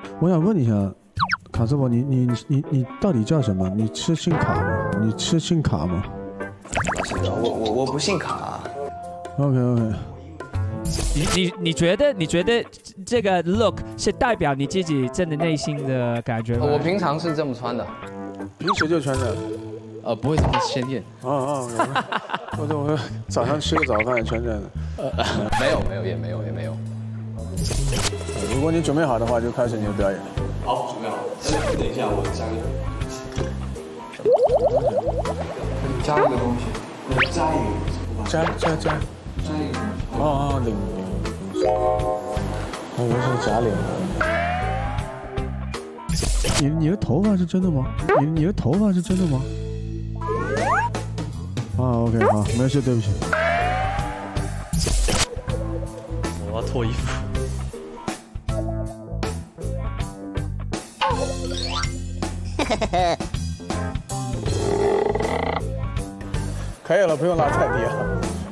我想问一下，卡斯伯，你到底叫什么？你吃信卡吗？你吃信卡吗？ 我不信卡。 OK。 你觉得这个 look 是代表你自己真的内心的感觉吗？ 我平常是这么穿的。 平时就穿着。 不会这么鲜艳。 我早上吃个早饭穿着。 没有。 如果你准备好的话，就开始你的表演。 好，准备好。等一下，我加一个。 加一个东西。 加一个。 加一个。领。我以为是假脸。你的头发是真的吗？你的头发是真的吗？OK， 好，没事，对不起。 我要脱衣服。 可以了，不用拉太低了。